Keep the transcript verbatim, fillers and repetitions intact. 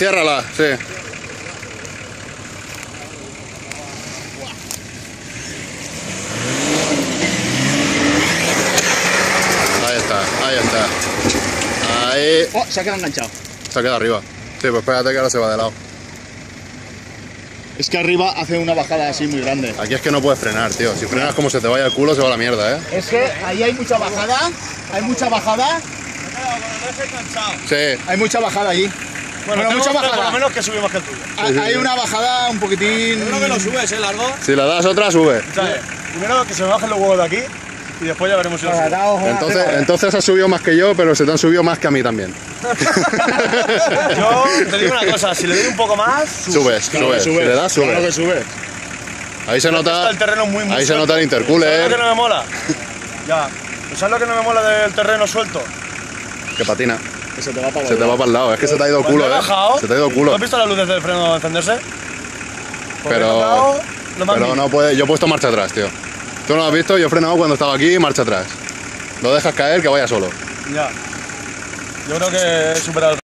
ciérrala, sí. Ahí está, ahí está. Ahí. Oh, se ha quedado enganchado. Se ha quedado arriba. Sí, pues espérate que ahora se va de lado. Es que arriba hace una bajada así muy grande. Aquí es que no puedes frenar, tío. Si frenas como se te vaya el culo, se va a la mierda, ¿eh? Es que ahí hay mucha bajada. Hay mucha bajada. Sí. Hay mucha bajada allí. Bueno, Bueno, mucha bajada. por lo menos que subimos que el tuyo. Hay, hay una bajada un poquitín. Primero que lo subes, ¿eh, largo? Si le das otra, sube. ¿Sabes? Primero que se me bajen los huevos de aquí y después ya veremos si lo subes. Entonces, entonces has subido más que yo, pero se te han subido más que a mí también. Yo te digo una cosa, si le doy un poco más, Subes, Claro subes. que Si subes. le das, Claro que subes. subes. Ahí se Está nota. el terreno muy, muy Ahí se suelto. nota el ¿Sabes lo que intercooler. no me mola? Ya. ¿Pues ¿Sabes lo que no me mola del terreno suelto? Que patina. Que se te va para Se te va para el lado. Es que se te ha ido el culo, Cuando he eh. bajado, Se te ha ido el ¿no culo. has visto las luces del freno encenderse? Porque Pero- he tocado lo más Pero mínimo. no puede. Yo he puesto marcha atrás, tío. Tú no lo has visto, yo he frenado cuando estaba aquí, marcha atrás. Lo dejas caer, que vaya solo. Ya. Yo creo que he superado el